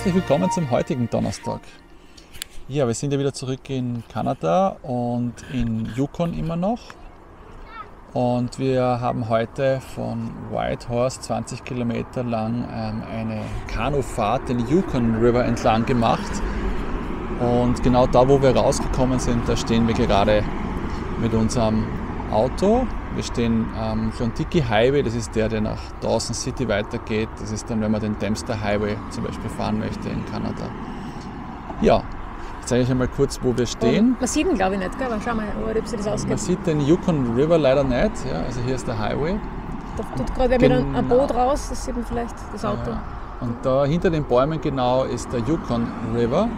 Herzlich willkommen zum heutigen Donnerstag. Ja, wir sind ja wieder zurück in Kanada und in Yukon immer noch. Und wir haben heute von Whitehorse 20 Kilometer lang eine Kanufahrt den Yukon River entlang gemacht. Und genau da, wo wir rausgekommen sind, da stehen wir gerade mit unserem Auto. Wir stehen am Klondike Highway, das ist der nach Dawson City weitergeht. Das ist dann, wenn man den Dempster Highway zum Beispiel fahren möchte in Kanada. Ja, ich zeige euch einmal kurz, wo wir stehen. Man sieht ihn, glaube ich, nicht, gell? Aber schau mal, ob sich das ausgeht. Man sieht den Yukon River leider nicht. Ja, also hier ist der Highway. Da tut gerade wieder ein Boot raus, das sieht man vielleicht, das Auto. Ja. Und da hinter den Bäumen genau ist der Yukon River.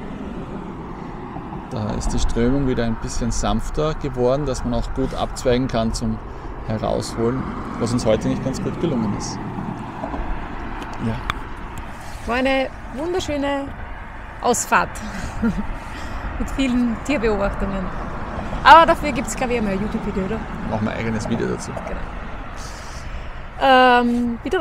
Da ist die Strömung wieder ein bisschen sanfter geworden, dass man auch gut abzweigen kann zum Herausholen, was uns heute nicht ganz gut gelungen ist. Ja. War eine wunderschöne Ausfahrt mit vielen Tierbeobachtungen. Aber dafür gibt es, glaube ich, einmal ein YouTube-Video, oder? Machen wir ein eigenes Video dazu. Genau. Bitte.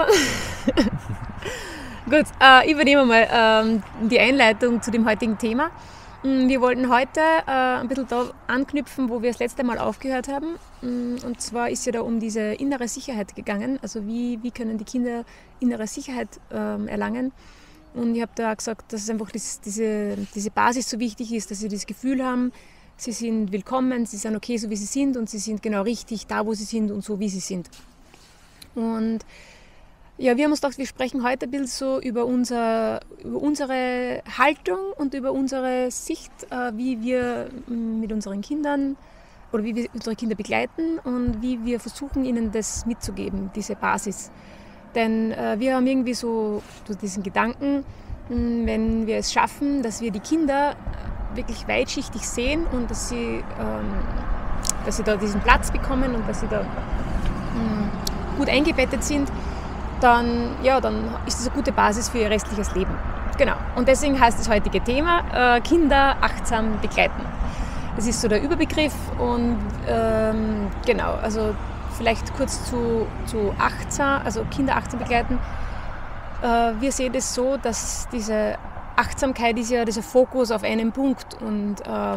Gut, ich übernehme mal die Einleitung zu dem heutigen Thema. Wir wollten heute ein bisschen da anknüpfen, wo wir das letzte Mal aufgehört haben. Und zwar ist ja da um diese innere Sicherheit gegangen. Also wie können die Kinder innere Sicherheit erlangen? Und ich habe da gesagt, dass es einfach diese Basis so wichtig ist, dass sie das Gefühl haben, sie sind willkommen, sie sind okay, so wie sie sind und sie sind genau richtig da, wo sie sind und so, wie sie sind. Und ja, wir haben uns gedacht, wir sprechen heute ein bisschen so über unsere Haltung und über unsere Sicht, wie wir mit unseren Kindern oder wie wir unsere Kinder begleiten und wie wir versuchen, ihnen das mitzugeben, diese Basis. Denn wir haben irgendwie so diesen Gedanken, wenn wir es schaffen, dass wir die Kinder wirklich weitschichtig sehen und dass sie da diesen Platz bekommen und dass sie da gut eingebettet sind, dann ist das eine gute Basis für ihr restliches Leben. Genau. Und deswegen heißt das heutige Thema Kinder achtsam begleiten. Das ist so der Überbegriff und genau, also vielleicht kurz zu achtsam, also Kinder achtsam begleiten. Wir sehen es so, dass diese Achtsamkeit ist ja dieser Fokus auf einen Punkt und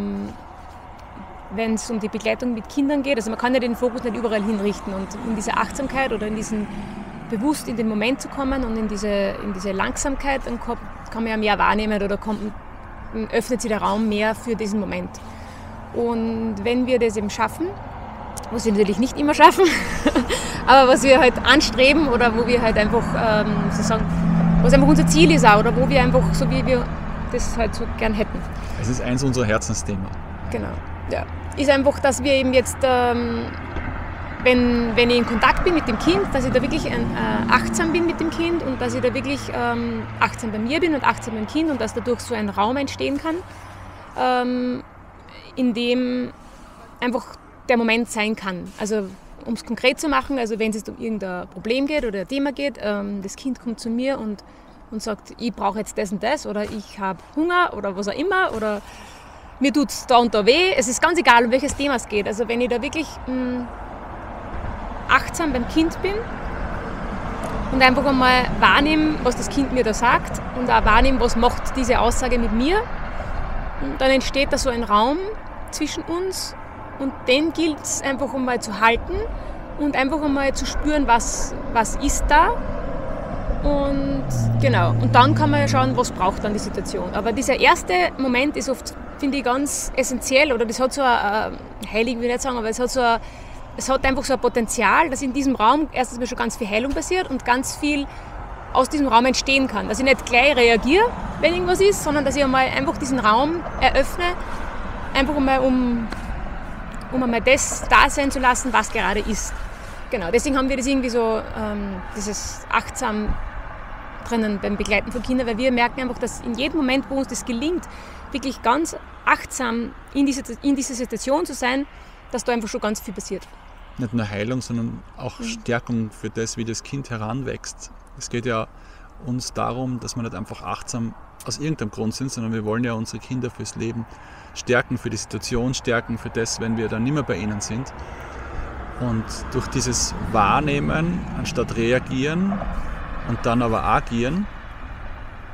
wenn es um die Begleitung mit Kindern geht, also man kann ja den Fokus nicht überall hinrichten und in dieser Achtsamkeit oder in diesen bewusst in den Moment zu kommen und in diese Langsamkeit, dann kann man ja mehr wahrnehmen oder öffnet sich der Raum mehr für diesen Moment. Und wenn wir das eben schaffen, was wir natürlich nicht immer schaffen, aber was wir halt anstreben oder wo wir halt einfach sozusagen, was einfach unser Ziel ist auch, oder wo wir einfach, so wie wir das halt so gern hätten. Es ist eins unserer Herzensthemen. Genau, ja. Ist einfach, dass wir eben jetzt wenn ich in Kontakt bin mit dem Kind, dass ich da wirklich achtsam bin mit dem Kind und dass ich da wirklich achtsam bei mir bin und achtsam beim Kind und dass dadurch so ein Raum entstehen kann, in dem einfach der Moment sein kann. Also um es konkret zu machen, also wenn es jetzt um irgendein Problem geht oder ein Thema geht, das Kind kommt zu mir und sagt, ich brauche jetzt das und das oder ich habe Hunger oder was auch immer oder mir tut es da und da weh. Es ist ganz egal, um welches Thema es geht. Also wenn ich da wirklich achtsam beim Kind bin und einfach einmal wahrnehmen, was das Kind mir da sagt und auch wahrnehmen, was macht diese Aussage mit mir. Und dann entsteht da so ein Raum zwischen uns und den gilt es einfach einmal zu halten und einfach einmal zu spüren, was ist da. Und genau, und dann kann man ja schauen, was braucht dann die Situation. Aber dieser erste Moment ist oft, finde ich, ganz essentiell oder das hat so ein heilig, will ich nicht sagen, aber es hat einfach so ein Potenzial, dass in diesem Raum erstens mal schon ganz viel Heilung passiert und ganz viel aus diesem Raum entstehen kann. Dass ich nicht gleich reagiere, wenn irgendwas ist, sondern dass ich einmal einfach diesen Raum eröffne, einfach einmal um einmal das da sein zu lassen, was gerade ist. Genau, deswegen haben wir das irgendwie so, dieses achtsam drinnen beim Begleiten von Kindern, weil wir merken einfach, dass in jedem Moment, wo uns das gelingt, wirklich ganz achtsam in dieser Situation zu sein, dass da einfach schon ganz viel passiert. Nicht nur Heilung, sondern auch Stärkung für das, wie das Kind heranwächst. Es geht ja uns darum, dass wir nicht einfach achtsam aus irgendeinem Grund sind, sondern wir wollen ja unsere Kinder fürs Leben stärken, für die Situation stärken, für das, wenn wir dann nicht mehr bei ihnen sind. Und durch dieses Wahrnehmen, anstatt reagieren und dann aber agieren,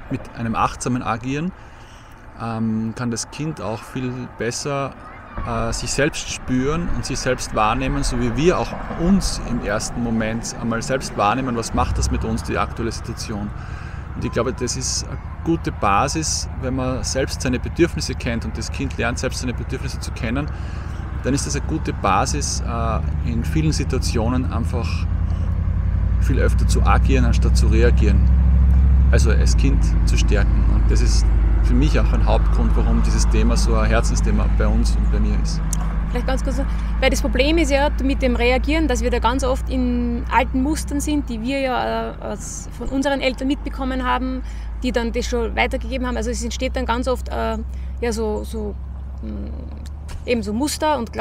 mit einem achtsamen Agieren kann das Kind auch viel besser sich selbst spüren und sich selbst wahrnehmen, so wie wir auch uns im ersten Moment einmal selbst wahrnehmen, was macht das mit uns, die aktuelle Situation. Und ich glaube, das ist eine gute Basis, wenn man selbst seine Bedürfnisse kennt und das Kind lernt, selbst seine Bedürfnisse zu kennen, dann ist das eine gute Basis, in vielen Situationen einfach viel öfter zu agieren, anstatt zu reagieren. Also als Kind zu stärken. Und das ist für mich auch ein Hauptgrund, warum dieses Thema so ein Herzensthema bei uns und bei mir ist. Vielleicht ganz kurz, weil das Problem ist ja mit dem Reagieren, dass wir da ganz oft in alten Mustern sind, die wir ja von unseren Eltern mitbekommen haben, die dann das schon weitergegeben haben. Also es entsteht dann ganz oft so Muster und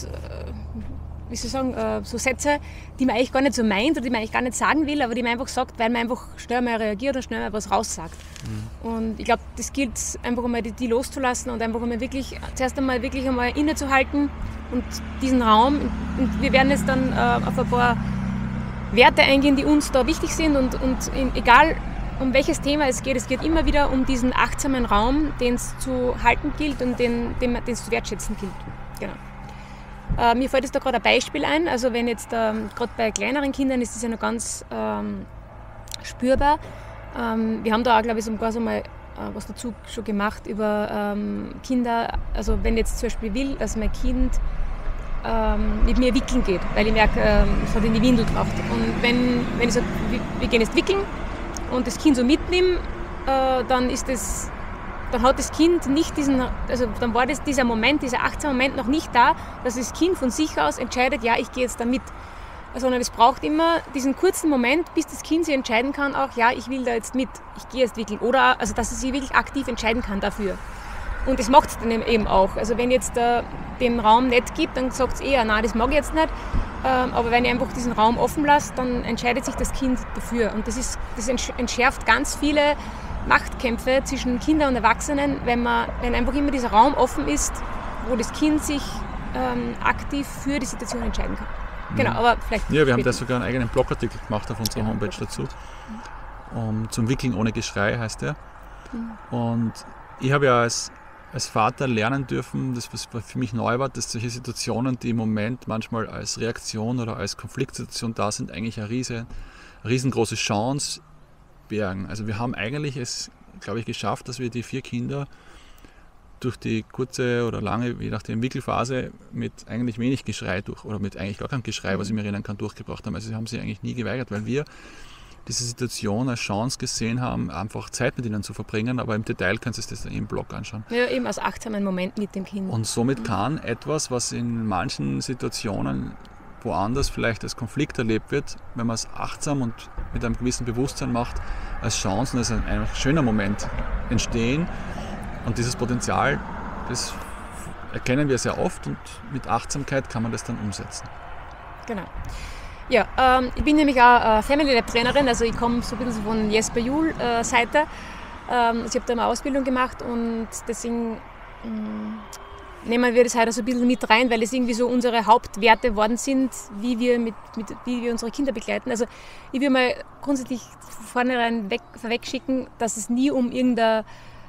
so Sätze, die man eigentlich gar nicht so meint oder die man eigentlich gar nicht sagen will, aber die man einfach sagt, weil man einfach schnell mal reagiert und schnell mal was raussagt. Und ich glaube, das gilt einfach einmal die loszulassen und einfach einmal zuerst einmal wirklich innezuhalten und diesen Raum, und wir werden jetzt dann auf ein paar Werte eingehen, die uns da wichtig sind und egal um welches Thema es geht immer wieder um diesen achtsamen Raum, den es zu halten gilt und den es zu wertschätzen gilt. Genau. Mir fällt jetzt da gerade ein Beispiel ein, also wenn jetzt gerade bei kleineren Kindern ist das ja noch ganz spürbar. Wir haben da auch, glaube ich, sogar so mal was dazu schon gemacht über Kinder, also wenn jetzt zum Beispiel will, dass mein Kind mit mir wickeln geht, weil ich merke, es hat in die Windel gebracht. Und wenn ich sage, wir gehen jetzt wickeln und das Kind so mitnimmt, dann hat das Kind nicht dann war dieser Moment, dieser achtsame Moment noch nicht da, dass das Kind von sich aus entscheidet, ja, ich gehe jetzt da mit. Sondern es braucht immer diesen kurzen Moment, bis das Kind sich entscheiden kann, auch, ja, ich will da jetzt mit, ich gehe jetzt wickeln. Oder also, dass es sich wirklich aktiv entscheiden kann dafür. Und das macht es dann eben auch. Also wenn jetzt den Raum nicht gibt, dann sagt es eher, nein, das mag ich jetzt nicht. Aber wenn ich einfach diesen Raum offen lasse, dann entscheidet sich das Kind dafür. Und das entschärft ganz viele Machtkämpfe zwischen Kindern und Erwachsenen, wenn einfach immer dieser Raum offen ist, wo das Kind sich aktiv für die Situation entscheiden kann. Genau, aber vielleicht. Ja, wir haben da sogar einen eigenen Blogartikel gemacht auf unserer Homepage dazu. Zum Wickeln ohne Geschrei heißt der. Und ich habe ja als Vater lernen dürfen, das was für mich neu war, dass solche Situationen, die im Moment manchmal als Reaktion oder als Konfliktsituation da sind, eigentlich eine riesengroße Chance bergen. Also wir haben eigentlich es, glaube ich, geschafft, dass wir die 4 Kinder durch die kurze oder lange, je nachdem, Wickelphase mit eigentlich wenig Geschrei oder mit eigentlich gar keinem Geschrei, was ich mir erinnern kann, durchgebracht haben. Also sie haben sich eigentlich nie geweigert, weil wir diese Situation als Chance gesehen haben, einfach Zeit mit ihnen zu verbringen, aber im Detail kannst du es das im Blog anschauen. Ja, eben als achtsamen Moment mit dem Kind. Und somit kann etwas, was in manchen Situationen woanders vielleicht als Konflikt erlebt wird, wenn man es achtsam und mit einem gewissen Bewusstsein macht, als Chance und als ein schöner Moment entstehen. Und dieses Potenzial, das erkennen wir sehr oft und mit Achtsamkeit kann man das dann umsetzen. Genau. Ja, ich bin nämlich auch Family Lab Trainerin, also ich komme so ein bisschen von Jesper Juhl Seite. Ich habe da eine Ausbildung gemacht und deswegen nehmen wir das heute so ein bisschen mit rein, weil es irgendwie so unsere Hauptwerte worden sind, wie wir unsere Kinder begleiten. Also ich will mal grundsätzlich vornherein vorwegschicken, dass es nie um irgendeine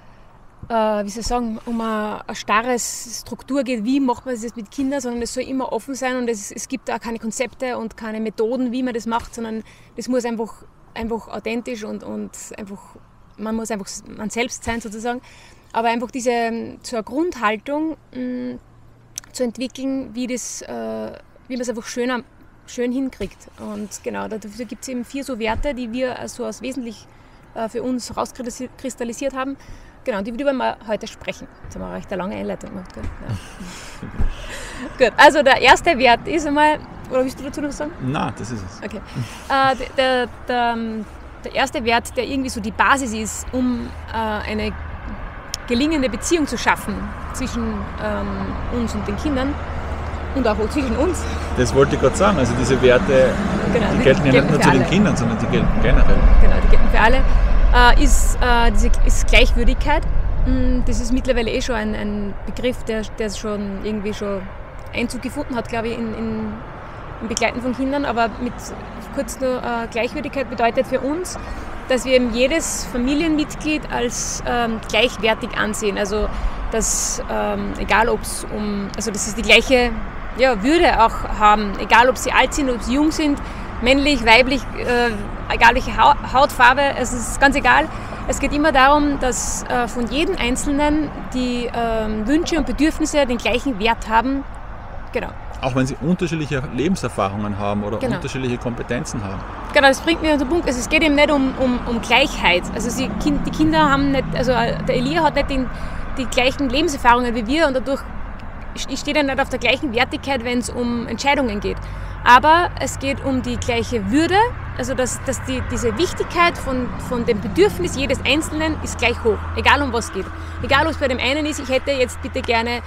um eine starre Struktur geht, wie macht man das jetzt mit Kindern, sondern es soll immer offen sein und es gibt auch keine Konzepte und keine Methoden, wie man das macht, sondern das muss einfach authentisch und einfach, man muss einfach man selbst sein sozusagen, aber einfach so eine Grundhaltung zu entwickeln, wie man es einfach schön hinkriegt. Und genau, dafür gibt es eben 4 so Werte, die wir so als wesentlich für uns rauskristallisiert haben. Genau, die würden wir heute sprechen. Jetzt haben wir recht eine lange Einleitung gemacht. Ja. Gut, also der erste Wert ist einmal, oder willst du dazu noch sagen? Nein, das ist es. Okay. Der erste Wert, der irgendwie so die Basis ist, um eine gelingende Beziehung zu schaffen zwischen uns und den Kindern und auch zwischen uns. Das wollte ich gerade sagen, also diese Werte, genau, die gelten ja nicht nur zu den Kindern, sondern die gelten generell. Genau, die gelten für alle. Ist Gleichwürdigkeit. Das ist mittlerweile schon ein Begriff, der schon irgendwie schon Einzug gefunden hat, glaube ich, im Begleiten von Kindern. Aber mit kurz nur Gleichwürdigkeit bedeutet für uns, dass wir eben jedes Familienmitglied als gleichwertig ansehen. Also dass egal ob es dass sie die gleiche Würde auch haben, egal ob sie alt sind, ob sie jung sind, männlich, weiblich, egal welche Hautfarbe, es ist ganz egal. Es geht immer darum, dass von jedem Einzelnen die Wünsche und Bedürfnisse den gleichen Wert haben. Genau. Auch wenn sie unterschiedliche Lebenserfahrungen haben oder unterschiedliche Kompetenzen haben. Genau, das bringt mich auf den Punkt. Also es geht eben nicht um Gleichheit. Also die Kinder haben nicht, also der Elia hat nicht die gleichen Lebenserfahrungen wie wir und dadurch steht er nicht auf der gleichen Wertigkeit, wenn es um Entscheidungen geht. Aber es geht um die gleiche Würde, also dass diese Wichtigkeit von dem Bedürfnis jedes Einzelnen ist gleich hoch, egal um was geht. Egal ob es bei dem einen ist, ich hätte jetzt bitte gerne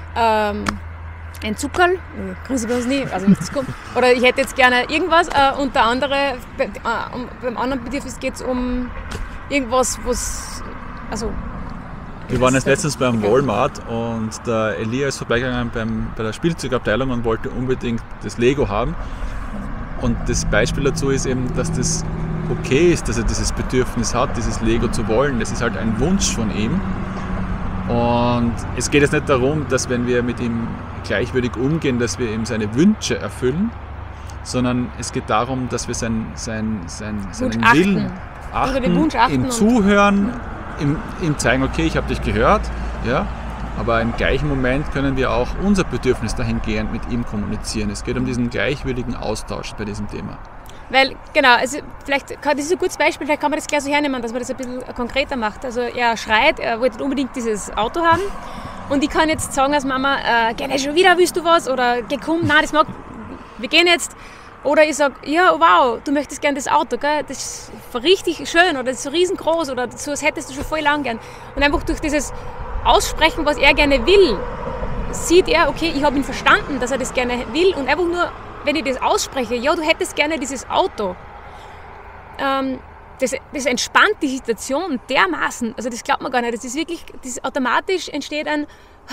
ein Zuckerl, grüß ich was nicht, also nichts kommt, oder ich hätte jetzt gerne irgendwas und der andere, beim anderen Bedürfnis geht es um irgendwas, was, also... Wir waren jetzt letztens beim Walmart und der Elia ist vorbeigegangen bei der Spielzeugabteilung und wollte unbedingt das Lego haben. Und das Beispiel dazu ist eben, dass das okay ist, dass er dieses Bedürfnis hat, dieses Lego zu wollen. Das ist halt ein Wunsch von ihm. Und es geht jetzt nicht darum, dass wenn wir mit ihm gleichwürdig umgehen, dass wir ihm seine Wünsche erfüllen, sondern es geht darum, dass wir seinen Willen achten, ihm zuhören, ihm zeigen, okay, ich habe dich gehört, ja, aber im gleichen Moment können wir auch unser Bedürfnis dahingehend mit ihm kommunizieren. Es geht um diesen gleichwürdigen Austausch bei diesem Thema. Weil, genau, also das ist ein gutes Beispiel, vielleicht kann man das gleich so hernehmen, dass man das ein bisschen konkreter macht. Also er schreit, er wollte unbedingt dieses Auto haben und ich kann jetzt sagen als Mama, geh schon wieder, willst du was? Oder geh komm, nein, das mag, wir gehen jetzt. Oder ich sage, ja, wow, du möchtest gerne das Auto, gell? Das ist richtig schön oder das ist so riesengroß oder so, das hättest du schon voll lang gern. Und einfach durch dieses Aussprechen, was er gerne will, sieht er, okay, ich habe ihn verstanden, dass er das gerne will und einfach nur, wenn ich das ausspreche, ja, du hättest gerne dieses Auto, das entspannt die Situation dermaßen, also das glaubt man gar nicht, das ist wirklich, automatisch entsteht ein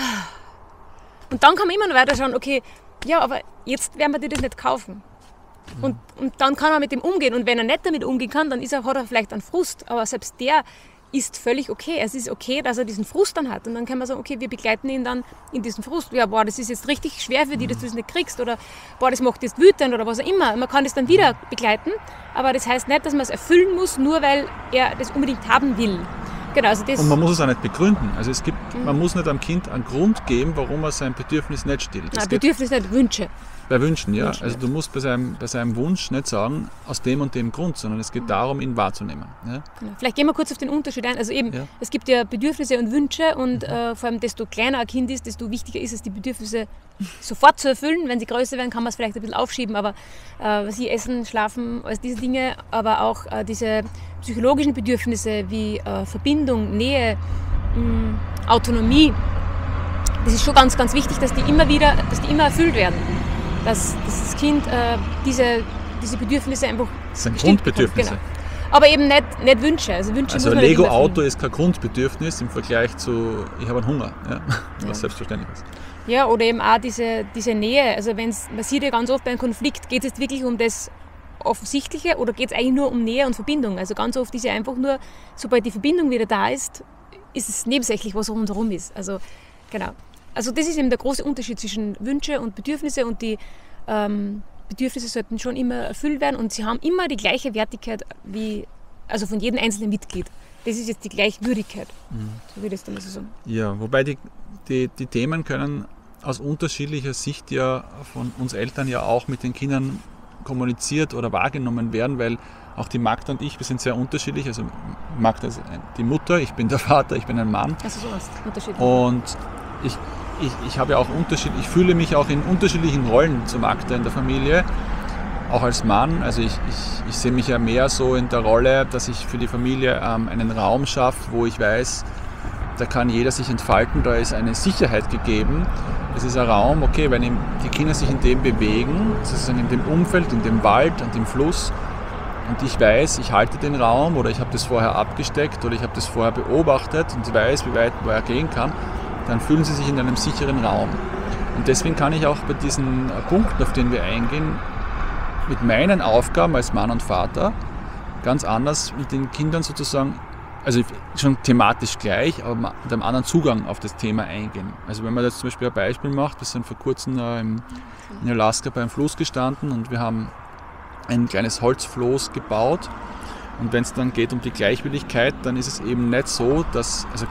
und dann kann man immer noch weiter schauen, okay, ja, aber jetzt werden wir dir das nicht kaufen. Und dann kann er mit dem umgehen. Und wenn er nicht damit umgehen kann, dann hat er vielleicht einen Frust. Aber selbst der ist völlig okay. Es ist okay, dass er diesen Frust dann hat. Und dann kann man sagen, okay, wir begleiten ihn dann in diesen Frust. Ja, boah, das ist jetzt richtig schwer für dich, dass du es nicht kriegst. Oder boah, das macht jetzt wütend oder was auch immer. Man kann das dann wieder begleiten. Aber das heißt nicht, dass man es erfüllen muss, nur weil er das unbedingt haben will. Genau, also das. Und man muss es auch nicht begründen. Also man muss nicht einem Kind einen Grund geben, warum er sein Bedürfnis nicht stillt. Nein, Bedürfnis nicht, Wünsche. Bei Wünschen, ja. Also du musst bei seinem Wunsch nicht sagen, aus dem und dem Grund, sondern es geht darum, ihn wahrzunehmen. Ja? Genau. Vielleicht gehen wir kurz auf den Unterschied ein. Also eben, es gibt ja Bedürfnisse und Wünsche und vor allem, desto kleiner ein Kind ist, desto wichtiger ist es, die Bedürfnisse sofort zu erfüllen. Wenn sie größer werden, kann man es vielleicht ein bisschen aufschieben, aber sie essen, schlafen, also diese Dinge, aber auch diese psychologischen Bedürfnisse wie Verbindung, Nähe, Autonomie, das ist schon ganz, ganz wichtig, dass die immer erfüllt werden. Dass das Kind diese Bedürfnisse einfach das sind Grundbedürfnisse. Genau. Aber eben nicht Wünsche. Also Lego-Auto ist kein Grundbedürfnis im Vergleich zu, ich habe einen Hunger, was selbstverständlich ist. Ja, oder eben auch diese Nähe. Also man sieht ja ganz oft beim Konflikt, geht es jetzt wirklich um das Offensichtliche oder geht es eigentlich nur um Nähe und Verbindung? Also ganz oft ist ja einfach nur, sobald die Verbindung wieder da ist es nebensächlich, was rundherum ist. Also genau. Also das ist eben der große Unterschied zwischen Wünsche und Bedürfnisse und die Bedürfnisse sollten schon immer erfüllt werden und sie haben immer die gleiche Wertigkeit also von jedem einzelnen Mitglied. Das ist jetzt die Gleichwürdigkeit, so würde ich es dann so sagen. Ja, wobei die Themen können aus unterschiedlicher Sicht ja von uns Eltern ja auch mit den Kindern kommuniziert oder wahrgenommen werden, weil auch die Magda und ich, wir sind sehr unterschiedlich. Also Magda ist die Mutter, ich bin der Vater, ich bin ein Mann. Also sowas, unterschiedlich. Und ich habe ja auch ich fühle mich auch in unterschiedlichen Rollen zu Magda in der Familie, auch als Mann. Also ich sehe mich ja mehr so in der Rolle, dass ich für die Familie einen Raum schaffe, wo ich weiß, da kann jeder sich entfalten, da ist eine Sicherheit gegeben. Es ist ein Raum, okay, wenn die Kinder sich in dem bewegen, das ist in dem Umfeld, in dem Wald, an dem Fluss, und ich weiß, ich halte den Raum oder ich habe das vorher abgesteckt oder ich habe das vorher beobachtet und ich weiß, wie weit er gehen kann, dann fühlen sie sich in einem sicheren Raum. Und deswegen kann ich auch bei diesen Punkten, auf den wir eingehen, mit meinen Aufgaben als Mann und Vater ganz anders mit den Kindern sozusagen, also schon thematisch gleich, aber mit einem anderen Zugang auf das Thema eingehen. Also wenn man jetzt zum Beispiel ein Beispiel macht, wir sind vor kurzem in Alaska beim Floß gestanden und wir haben ein kleines Holzfloß gebaut. Und wenn es dann geht um die Gleichwürdigkeit, dann ist es eben nicht so, dass, also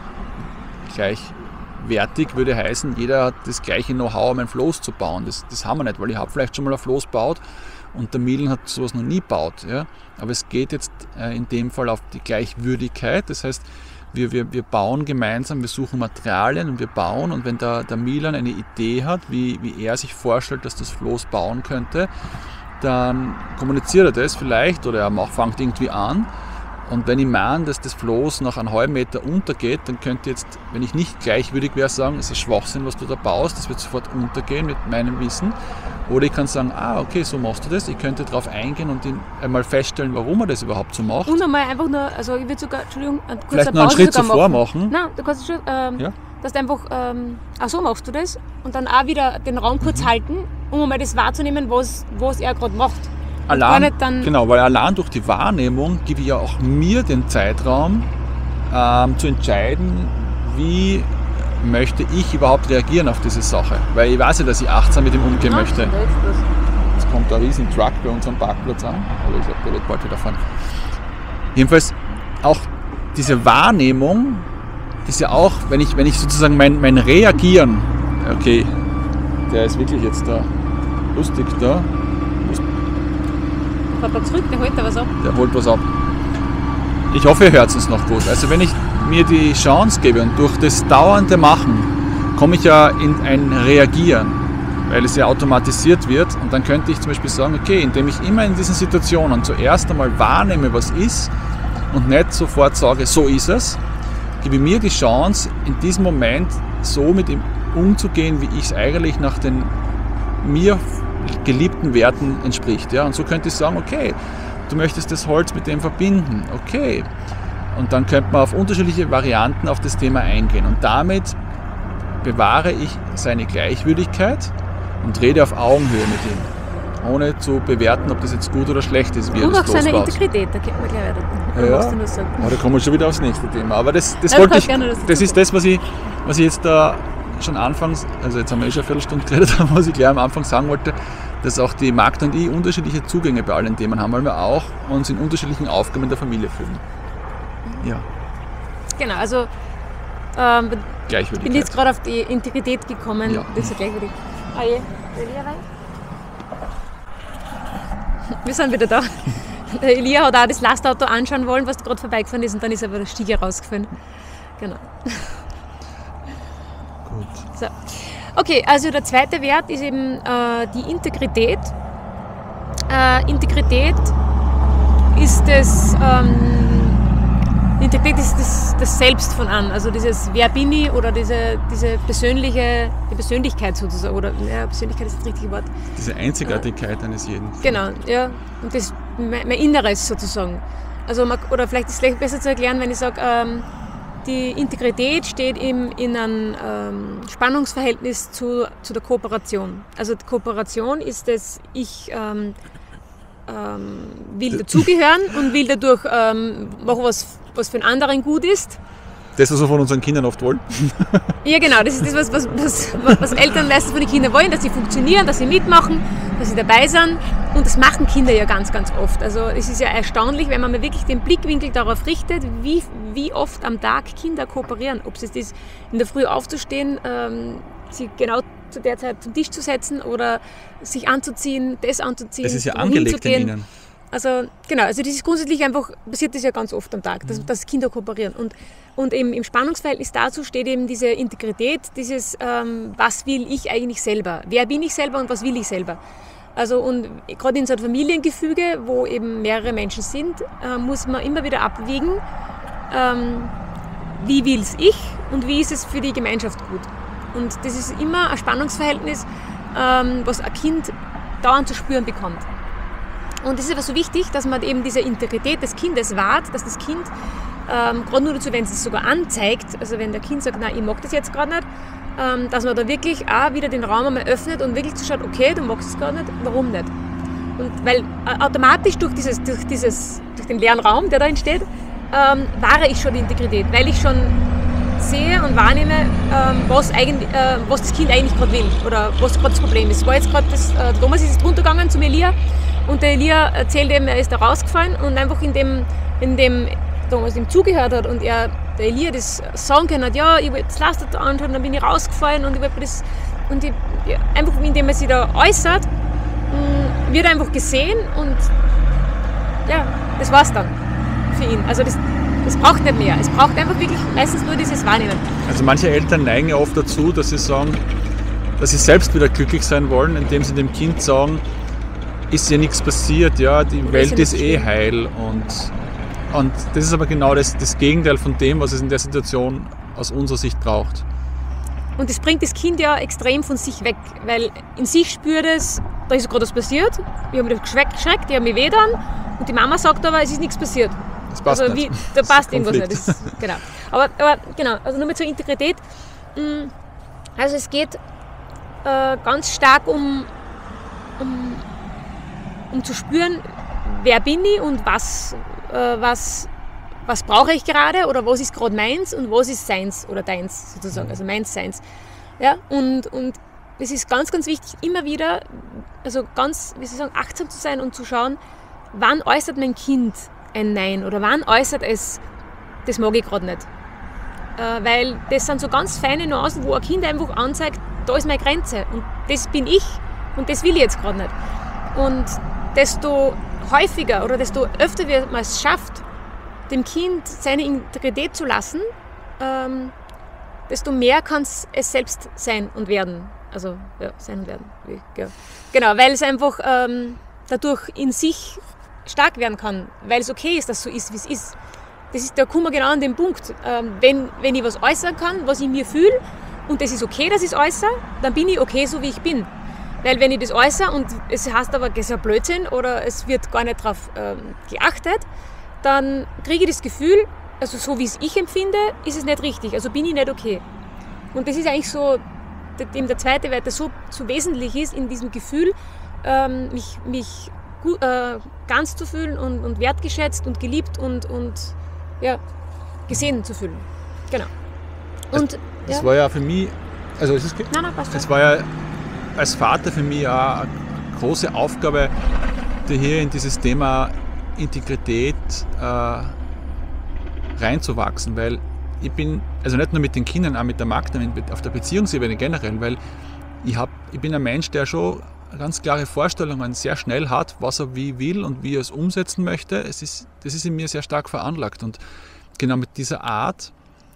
gleichwertig würde heißen, jeder hat das gleiche Know-how, um ein Floß zu bauen. Das haben wir nicht, weil ich habe vielleicht schon mal ein Floß gebaut und der Milan hat sowas noch nie gebaut. Ja? Aber es geht jetzt in dem Fall auf die Gleichwürdigkeit. Das heißt, wir bauen gemeinsam, wir suchen Materialien und wir bauen. Und wenn der Milan eine Idee hat, wie er sich vorstellt, dass das Floß bauen könnte, dann kommuniziert er das vielleicht oder er fängt irgendwie an. Und wenn ich meine, dass das Floß nach einem halben Meter untergeht, dann könnte jetzt, wenn ich nicht gleichwürdig wäre, sagen, es ist Schwachsinn, was du da baust, das wird sofort untergehen mit meinem Wissen. Oder ich kann sagen, okay, so machst du das. Ich könnte darauf eingehen und einmal feststellen, warum er das überhaupt so macht. Und einmal einfach nur, also ich würde sogar, Entschuldigung, vielleicht noch einen Schritt zuvor machen. Nein, du kannst schon, dass du einfach, so machst du das und dann auch wieder den Raum kurz halten, um einmal das wahrzunehmen, was er gerade macht. Genau, weil allein durch die Wahrnehmung gebe ich ja auch mir den Zeitraum zu entscheiden, wie möchte ich überhaupt reagieren auf diese Sache. Weil ich weiß ja, dass ich achtsam mit ihm umgehen möchte. Jetzt kommt ein riesen Truck bei unserem Parkplatz an, aber ich glaube, der wird bald wieder fahren. Jedenfalls auch diese Wahrnehmung ist ja auch, wenn ich sozusagen mein Reagieren, okay, der ist wirklich jetzt da lustig da. Fährt er zurück, der holt da was ab. Der holt was ab. Ich hoffe, ihr hört es noch gut. Also wenn ich mir die Chance gebe und durch das dauernde Machen komme ich ja in ein Reagieren, weil es ja automatisiert wird und dann könnte ich zum Beispiel sagen, okay, indem ich immer in diesen Situationen zuerst einmal wahrnehme, was ist und nicht sofort sage, so ist es, gebe ich mir die Chance, in diesem Moment so mit ihm umzugehen, wie ich es eigentlich nach den mir geliebten Werten entspricht. Ja? Und so könnte ich sagen, okay, du möchtest das Holz mit dem verbinden, okay. Und dann könnte man auf unterschiedliche Varianten auf das Thema eingehen. Und damit bewahre ich seine Gleichwürdigkeit und rede auf Augenhöhe mit ihm, ohne zu bewerten, ob das jetzt gut oder schlecht ist, wie er das losbaut. Und auch seine Integrität, da geht man gleich weiter. Ja, da kommen wir schon wieder aufs nächste Thema. Aber das ist das, was ich jetzt da schon anfangs, also jetzt haben wir schon eine Viertelstunde geredet, was ich gleich am Anfang sagen wollte, dass auch die Magda und ich unterschiedliche Zugänge bei allen Themen haben, weil wir auch uns in unterschiedlichen Aufgaben der Familie fühlen. Ja. Genau, also ich bin jetzt gerade auf die Integrität gekommen. Ja. Das ist ja gleichwürdig. Wir sind wieder da. Der Elia hat auch das Lastauto anschauen wollen, was gerade vorbeigefahren ist und dann ist aber der Stiege rausgefallen. Genau. Gut. So. Okay, also der zweite Wert ist eben die Integrität. Integrität ist Integrität ist das Selbst von an, also dieses Wer bin ich oder diese die Persönlichkeit sozusagen, oder ja, Persönlichkeit ist das richtige Wort. Diese Einzigartigkeit eines jeden. Genau, ja, und das mein Inneres sozusagen. Also oder vielleicht ist es gleich besser zu erklären, wenn ich sage, die Integrität steht in einem Spannungsverhältnis zu der Kooperation. Also die Kooperation ist das, ich will dazugehören und will dadurch machen, was für den anderen gut ist. Das, was wir von unseren Kindern oft wollen. Ja, genau, das ist das, was Eltern meistens von den Kindern wollen, dass sie funktionieren, dass sie mitmachen, dass sie dabei sind. Und das machen Kinder ja ganz, ganz oft. Also es ist ja erstaunlich, wenn man mal wirklich den Blickwinkel darauf richtet, wie oft am Tag Kinder kooperieren. Ob es ist, in der Früh aufzustehen, sie genau zu der Zeit zum Tisch zu setzen oder sich anzuziehen, das anzuziehen. Das ist ja angelegt in ihnen. Also genau, also das ist grundsätzlich einfach, passiert das ja ganz oft am Tag, dass Kinder kooperieren. Und eben im Spannungsverhältnis dazu steht eben diese Integrität, dieses, was will ich eigentlich selber? Wer bin ich selber und was will ich selber? Also und gerade in so einem Familiengefüge, wo eben mehrere Menschen sind, muss man immer wieder abwägen, wie will es ich und wie ist es für die Gemeinschaft gut. Und das ist immer ein Spannungsverhältnis, was ein Kind dauernd zu spüren bekommt. Und es ist aber so wichtig, dass man eben diese Integrität des Kindes wahrt, dass das Kind, gerade nur dazu, wenn es es sogar anzeigt, also wenn der Kind sagt, nein, ich mag das jetzt gerade nicht, dass man da wirklich auch wieder den Raum einmal öffnet und wirklich zuschaut, okay, du magst es gerade nicht, warum nicht? weil automatisch durch den leeren Raum, der da entsteht, wahre ich schon die Integrität, weil ich schon sehe und wahrnehme, was das Kind eigentlich gerade will oder was gerade das Problem ist. Es war jetzt gerade der Thomas ist runtergegangen zum Elia und der Elia erzählt ihm, er ist da rausgefallen und einfach in dem Thomas ihm zugehört hat und der Elia das sagen können hat, ja, ich wollte das Laster anschauen, dann bin ich rausgefallen und ich wollte das und einfach indem er sich da äußert, wird er einfach gesehen und ja, das war's dann für ihn. Also das braucht nicht mehr. Es braucht einfach wirklich meistens nur dieses Wahrnehmen. Also manche Eltern neigen ja oft dazu, dass sie sagen, dass sie selbst wieder glücklich sein wollen, indem sie dem Kind sagen, ist ja nichts passiert, ja, die Welt ist heil. Und das ist aber genau das Gegenteil von dem, was es in der Situation aus unserer Sicht braucht. Und das bringt das Kind ja extrem von sich weg, weil in sich spürt es, da ist gerade was passiert, ich habe mich geschreckt, ich habe mich wehgetan und die Mama sagt aber, es ist nichts passiert. Das passt also nicht. Da passt irgendwas nicht. Genau. Aber genau, also nur mal zur Integrität. Also es geht ganz stark um zu spüren, wer bin ich und was brauche ich gerade oder was ist gerade meins und was ist seins oder deins sozusagen, also meins, seins. Ja? Und es ist ganz, ganz wichtig, immer wieder, also ganz, wie soll ich sagen, achtsam zu sein und zu schauen, wann äußert mein Kind ein Nein oder wann äußert es, das mag ich gerade nicht. Weil das sind so ganz feine Nuancen, wo ein Kind einfach anzeigt, da ist meine Grenze und das bin ich und das will ich jetzt gerade nicht. Und desto häufiger oder desto öfter man es schafft, dem Kind seine Integrität zu lassen, desto mehr kann es selbst sein und werden. Also ja, sein und werden. Ja. Genau, weil es einfach dadurch in sich stark werden kann, weil es okay ist, dass es so ist, wie es ist. Da kommen wir genau an den Punkt. Wenn ich was äußern kann, was ich mir fühle, und es ist okay, dass ich es äußere, dann bin ich okay, so wie ich bin. Weil wenn ich das äußere und es heißt aber, das ist ja Blödsinn oder es wird gar nicht darauf geachtet, dann kriege ich das Gefühl, also so wie es ich empfinde, ist es nicht richtig, also bin ich nicht okay. Und das ist eigentlich so eben der zweite Wert, der so wesentlich ist in diesem Gefühl, mich ganz zu fühlen und wertgeschätzt und geliebt und ja, gesehen zu fühlen. Genau. Und das war ja für mich, also ist es okay? Nein, passt schon. Es war ja als Vater für mich auch eine große Aufgabe, die hier in dieses Thema Integrität reinzuwachsen, weil ich bin, also nicht nur mit den Kindern, auch mit der Magda, auf der Beziehungsebene generell, weil ich bin ein Mensch, der schon ganz klare Vorstellungen sehr schnell hat, was er wie will und wie er es umsetzen möchte. Das ist in mir sehr stark veranlagt und genau mit dieser Art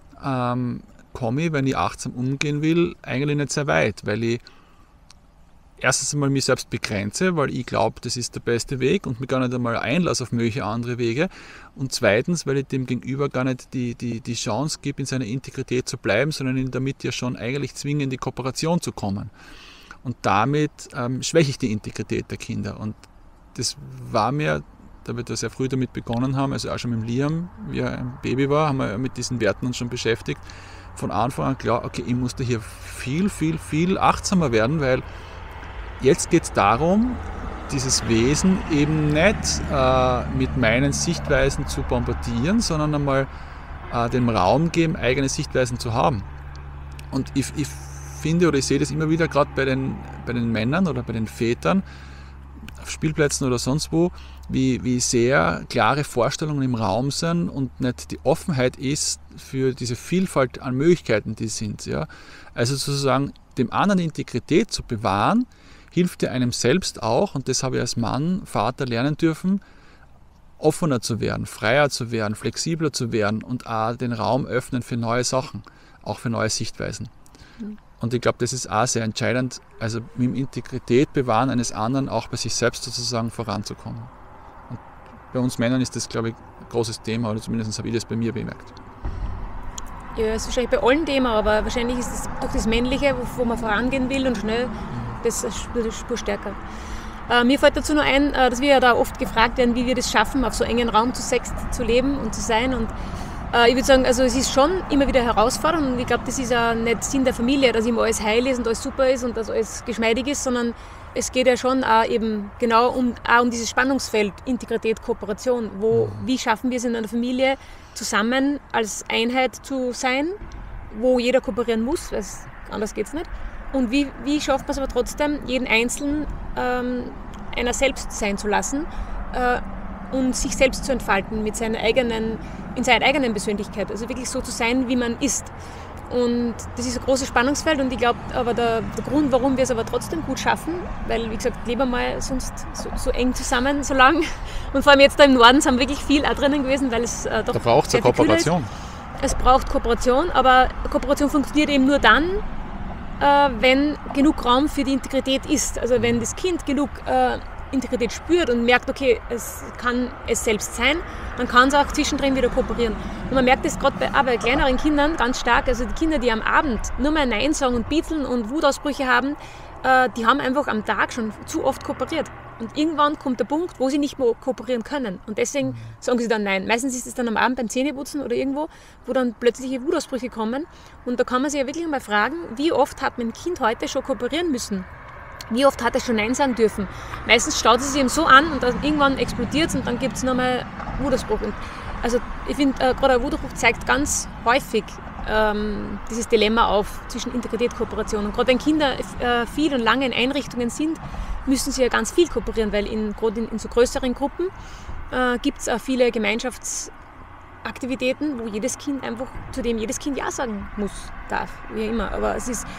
komme ich, wenn ich achtsam umgehen will, eigentlich nicht sehr weit, weil ich erstens einmal mich selbst begrenze, weil ich glaube, das ist der beste Weg und mich gar nicht einmal einlasse auf mögliche andere Wege. Und zweitens, weil ich dem Gegenüber gar nicht die Chance gebe, in seiner Integrität zu bleiben, sondern ihn damit ja schon eigentlich zwinge, in die Kooperation zu kommen. Und damit schwäche ich die Integrität der Kinder. Und das war mir, da wir da sehr früh damit begonnen haben, also auch schon mit Liam, wie er ein Baby war, haben wir mit diesen Werten uns schon beschäftigt. Von Anfang an klar, okay, ich musste hier viel, viel, viel achtsamer werden, weil jetzt geht es darum, dieses Wesen eben nicht mit meinen Sichtweisen zu bombardieren, sondern einmal dem Raum geben, eigene Sichtweisen zu haben. Und ich finde oder ich sehe das immer wieder gerade bei den Männern oder bei den Vätern auf Spielplätzen oder sonst wo, wie sehr klare Vorstellungen im Raum sind und nicht die Offenheit ist für diese Vielfalt an Möglichkeiten, die sind. Ja? Also sozusagen dem anderen die Integrität zu bewahren, hilft ja einem selbst auch, und das habe ich als Mann, Vater lernen dürfen, offener zu werden, freier zu werden, flexibler zu werden und auch den Raum öffnen für neue Sachen, auch für neue Sichtweisen. Und ich glaube, das ist auch sehr entscheidend, also mit dem Integrität bewahren eines anderen auch bei sich selbst sozusagen voranzukommen. Und bei uns Männern ist das, glaube ich, ein großes Thema, oder zumindest habe ich das bei mir bemerkt. Ja, das ist wahrscheinlich bei allen Themen, aber wahrscheinlich ist es durch das Männliche, wo man vorangehen will und schnell, das Spur stärker. Mir fällt dazu nur ein, dass wir ja da oft gefragt werden, wie wir das schaffen, auf so engen Raum zu sechst zu leben und zu sein. Und Ich würde sagen, also es ist schon immer wieder herausfordernd und ich glaube, das ist ja nicht Sinn der Familie, dass immer alles heil ist und alles super ist und dass alles geschmeidig ist, sondern es geht ja schon auch eben genau um dieses Spannungsfeld Integrität, Kooperation. Wie schaffen wir es in einer Familie, zusammen als Einheit zu sein, wo jeder kooperieren muss, weil anders geht es nicht. Und wie schafft man es aber trotzdem, jeden Einzelnen einer selbst sein zu lassen und sich selbst zu entfalten in seiner eigenen Persönlichkeit. Also wirklich so zu sein, wie man ist. Und das ist ein großes Spannungsfeld und ich glaube, aber der Grund, warum wir es aber trotzdem gut schaffen, weil, wie gesagt, leben wir mal sonst so eng zusammen, so lang. Und vor allem jetzt da im Norden sind wirklich viel auch drinnen gewesen, weil es doch da braucht es ja Kooperation. Es braucht Kooperation, aber Kooperation funktioniert eben nur dann, wenn genug Raum für die Integrität ist. Also wenn das Kind genug Integrität spürt und merkt, okay, es kann es selbst sein, dann kann es auch zwischendrin wieder kooperieren. Und man merkt das gerade bei kleineren Kindern ganz stark, also die Kinder, die am Abend nur mal Nein sagen und bieteln und Wutausbrüche haben, die haben einfach am Tag schon zu oft kooperiert. Und irgendwann kommt der Punkt, wo sie nicht mehr kooperieren können. Und deswegen sagen sie dann Nein. Meistens ist es dann am Abend beim Zähneputzen oder irgendwo, wo dann plötzliche Wutausbrüche kommen. Und da kann man sich ja wirklich mal fragen, wie oft hat mein Kind heute schon kooperieren müssen? Wie oft hat er schon Nein sagen dürfen? Meistens staut es sich eben so an und dann irgendwann explodiert es und dann gibt es nochmal Wutausbruch. Und also ich finde, gerade ein Wutausbruch zeigt ganz häufig dieses Dilemma auf zwischen Integrität und Kooperation. Und gerade wenn Kinder viel und lange in Einrichtungen sind, müssen sie ja ganz viel kooperieren, weil gerade in so größeren Gruppen gibt es auch viele Gemeinschaftsaktivitäten, wo jedes Kind einfach, zu dem jedes Kind Ja sagen muss, darf, wie immer. Aber es ist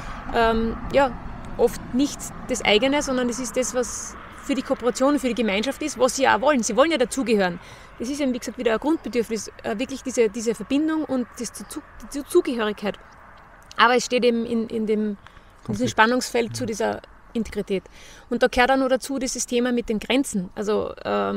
oft nicht das eigene, sondern es ist das, was für die Kooperation und für die Gemeinschaft ist, was sie ja auch wollen. Sie wollen ja dazugehören. Das ist eben, wie gesagt, wieder ein Grundbedürfnis, wirklich diese Verbindung und die Zugehörigkeit. Aber es steht eben in diesem Spannungsfeld zu dieser Integrität. Und da gehört auch noch dazu dieses Thema mit den Grenzen. Also,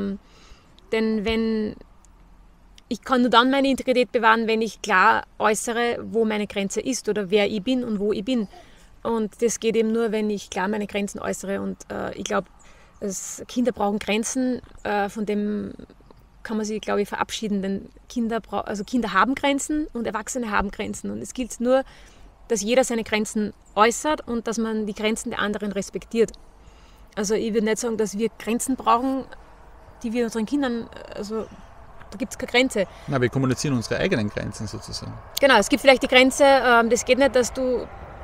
denn ich kann nur dann meine Integrität bewahren, wenn ich klar äußere, wo meine Grenze ist oder wer ich bin und wo ich bin. Und das geht eben nur, wenn ich klar meine Grenzen äußere. Und ich glaube, Kinder brauchen Grenzen, von dem kann man sich, glaube ich, verabschieden. Denn Kinder haben Grenzen und Erwachsene haben Grenzen. Und es gilt nur, dass jeder seine Grenzen äußert und dass man die Grenzen der anderen respektiert. Also ich würde nicht sagen, dass wir Grenzen brauchen, die wir unseren Kindern, also da gibt es keine Grenze. Na, wir kommunizieren unsere eigenen Grenzen sozusagen. Genau, es gibt vielleicht die Grenze, das geht nicht, dass du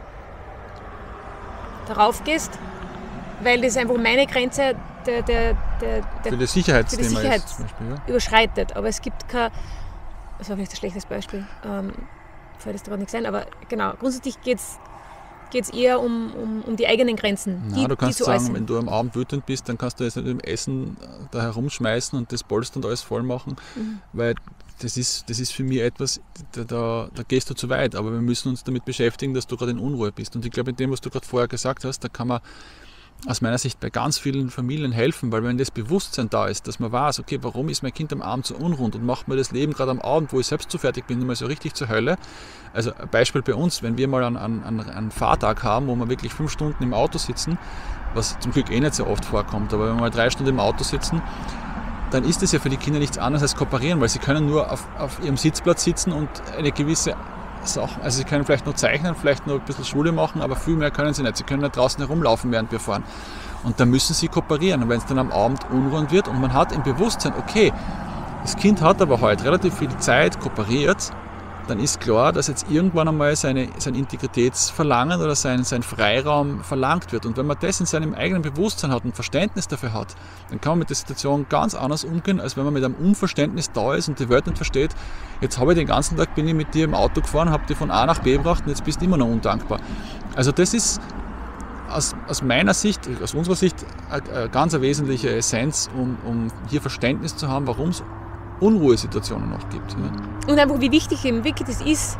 darauf gehst, weil das einfach meine Grenze für das Sicherheitsthema ist zum Beispiel, überschreitet. Aber es gibt kein, das war vielleicht ein schlechtes Beispiel, fällt es gerade nicht sein, aber genau, grundsätzlich geht es eher um die eigenen Grenzen. Du kannst sagen, wenn du am Abend wütend bist, dann kannst du jetzt nicht mit dem Essen da herumschmeißen und das Polster und alles voll machen, weil das ist für mich etwas, da gehst du zu weit, aber wir müssen uns damit beschäftigen, dass du gerade in Unruhe bist. Und ich glaube, in dem, was du gerade vorher gesagt hast, da kann man aus meiner Sicht bei ganz vielen Familien helfen, weil wenn das Bewusstsein da ist, dass man weiß, okay, warum ist mein Kind am Abend so unrund und macht mir das Leben gerade am Abend, wo ich selbst zu fertig bin, mal so richtig zur Hölle. Also ein Beispiel bei uns, wenn wir mal einen Fahrtag haben, wo wir wirklich 5 Stunden im Auto sitzen, was zum Glück nicht so oft vorkommt, aber wenn wir mal 3 Stunden im Auto sitzen, dann ist es ja für die Kinder nichts anderes als kooperieren, weil sie können nur auf ihrem Sitzplatz sitzen und eine gewisse Sache, also sie können vielleicht nur zeichnen, vielleicht nur ein bisschen Schule machen, aber viel mehr können sie nicht. Sie können nicht draußen herumlaufen, während wir fahren. Und da müssen sie kooperieren. Und wenn es dann am Abend unruhig wird und man hat im Bewusstsein, okay, das Kind hat aber heute relativ viel Zeit kooperiert, dann ist klar, dass jetzt irgendwann einmal sein Integritätsverlangen oder sein Freiraum verlangt wird. Und wenn man das in seinem eigenen Bewusstsein hat und Verständnis dafür hat, dann kann man mit der Situation ganz anders umgehen, als wenn man mit einem Unverständnis da ist und die Welt nicht versteht. Jetzt habe ich den ganzen Tag, bin ich mit dir im Auto gefahren, habe dich von A nach B gebracht und jetzt bist du immer noch undankbar. Also das ist aus meiner Sicht, aus unserer Sicht, eine ganz wesentliche Essenz, um hier Verständnis zu haben, warum es Unruhesituationen noch gibt. Ja. Und einfach wie wichtig eben wirklich das ist,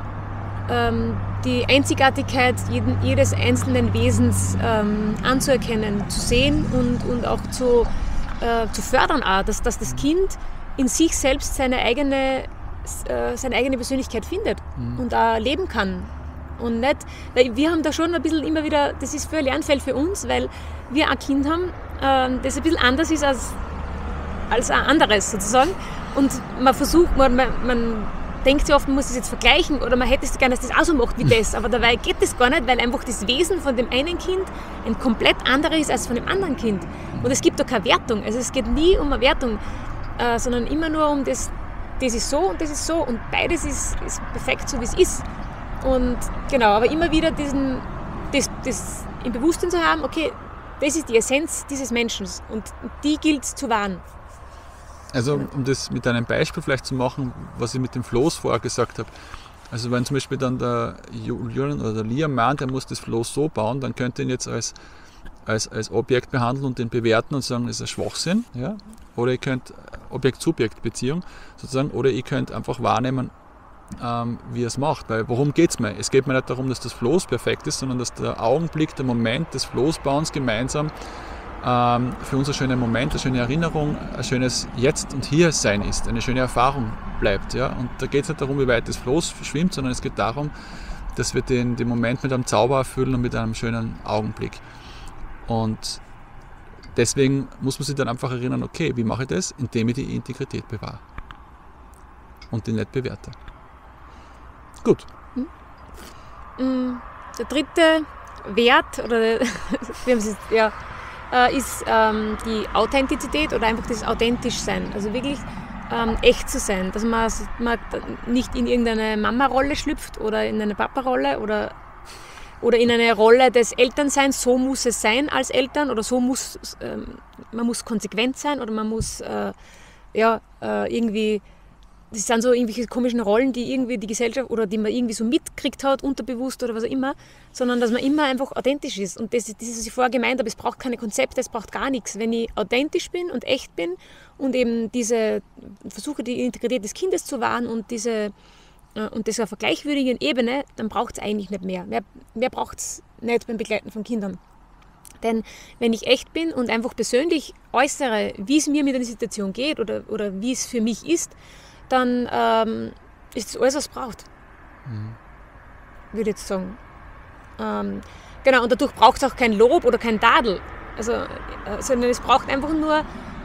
die Einzigartigkeit jedes einzelnen Wesens anzuerkennen, zu sehen und auch zu fördern, auch, dass das Kind in sich selbst seine eigene Persönlichkeit findet und auch leben kann. Und nicht, weil wir haben da schon ein bisschen immer wieder, das ist für ein Lernfeld für uns, weil wir ein Kind haben, das ein bisschen anders ist als ein anderes sozusagen. Und man versucht, man denkt sich oft, man muss das jetzt vergleichen oder man hätte es gerne, dass das auch so macht wie das. Aber dabei geht das gar nicht, weil einfach das Wesen von dem einen Kind ein komplett anderes ist als von dem anderen Kind. Und es gibt da keine Wertung. Also es geht nie um eine Wertung, sondern immer nur um das ist so und das ist so. Und beides ist perfekt so, wie es ist. Und genau, aber immer wieder das im Bewusstsein zu haben, okay, das ist die Essenz dieses Menschen und die gilt es zu wahren. Also um das mit einem Beispiel vielleicht zu machen, was ich mit dem Floß vorher gesagt habe. Also wenn zum Beispiel dann der Julian oder der Liam meint, er muss das Floß so bauen, dann könnte ihn jetzt als Objekt behandeln und den bewerten und sagen, das ist ein Schwachsinn. Ja? Oder ihr könnt Objekt-Subjekt-Beziehung sozusagen, oder ihr könnt einfach wahrnehmen, wie er es macht. Weil worum geht es mir? Es geht mir nicht darum, dass das Floß perfekt ist, sondern dass der Augenblick, der Moment des Floßbauens gemeinsam für uns ein schöner Moment, eine schöne Erinnerung, ein schönes Jetzt und Hier sein ist, eine schöne Erfahrung bleibt. Ja? Und da geht es nicht darum, wie weit das Floß schwimmt, sondern es geht darum, dass wir den Moment mit einem Zauber erfüllen und mit einem schönen Augenblick. Und deswegen muss man sich dann einfach erinnern, okay, wie mache ich das? Indem ich die Integrität bewahre und die nicht bewerte. Gut. Der dritte Wert oder ist die Authentizität oder einfach das Authentischsein. Also wirklich echt zu sein. Dass man nicht in irgendeine Mama-Rolle schlüpft oder in eine Papa-Rolle oder in eine Rolle des Elternseins. So muss es sein als Eltern oder man muss konsequent sein oder man muss irgendwie. Das sind so irgendwelche komischen Rollen, die irgendwie die Gesellschaft oder die man irgendwie so mitkriegt hat, unterbewusst oder was auch immer, sondern dass man immer einfach authentisch ist. Und das ist, was ich vorher gemeint habe, es braucht keine Konzepte, es braucht gar nichts. Wenn ich authentisch bin und echt bin und eben versuche, die Integrität des Kindes zu wahren und das auf einer gleichwürdigen Ebene, dann braucht es eigentlich nicht mehr. Mehr braucht es nicht beim Begleiten von Kindern. Denn wenn ich echt bin und einfach persönlich äußere, wie es mir mit einer Situation geht oder wie es für mich ist, dann ist das alles, was es braucht. Würde ich jetzt sagen. Genau, und dadurch braucht es auch kein Lob oder kein Tadel. Sondern es braucht einfach nur